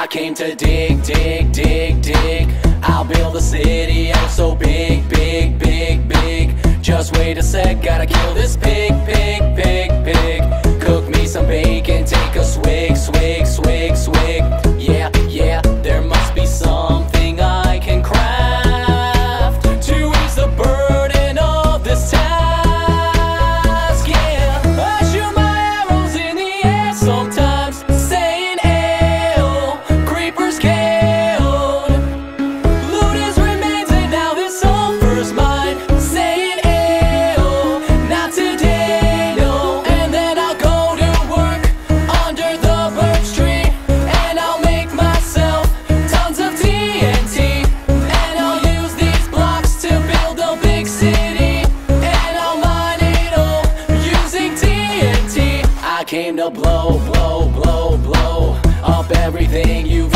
I came to dig, dig, dig, dig. I'll build a city, oh so big, big, big, big. Just wait a sec, gotta kill this pig, pig, pig, pig. Cook me some bacon, take a swig, swig, swig, swig. Yeah, yeah, there must be something I can craft to ease the burden of this task. Yeah, I shoot my arrows in the air sometimes, saying "Ayo, creepers killed, loot his remains, and now this sulfur's mine." Saying "Ayo, not today, no." And then I'll go to work under the birch tree, and I'll make myself tons of TNT, and I'll use these blocks to build a big city, and I'll mine it all using TNT. I came to blow, blow, blow, blow up everything you've